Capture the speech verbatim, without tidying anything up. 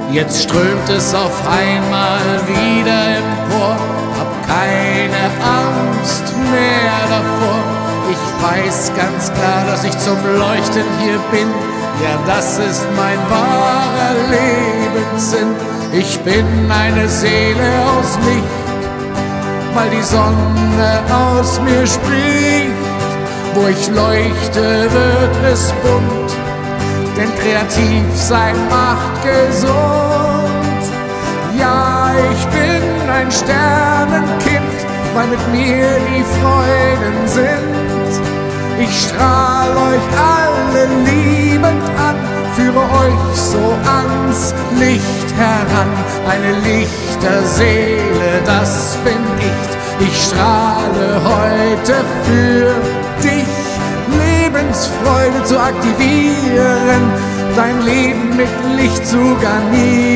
Jetzt strömt es auf einmal wieder empor, hab keine Angst mehr davor. Ich weiß ganz klar, dass ich zum Leuchten hier bin, ja, das ist mein wahrer Lebenssinn. Ich bin eine Seele aus Licht, weil die Sonne aus mir spricht. Wo ich leuchte, wird es bunt, denn kreativ sein macht gesund. Ja, ich bin ein Sternenkind, weil mit mir die Freuden sind. Ich strahl euch alle liebend an, führe euch so ans Licht heran. Eine Lichterseele, das bin ich. Ich strahle heute für dich, Lebensfreude zu aktivieren, dein Leben mit Licht zu garnieren.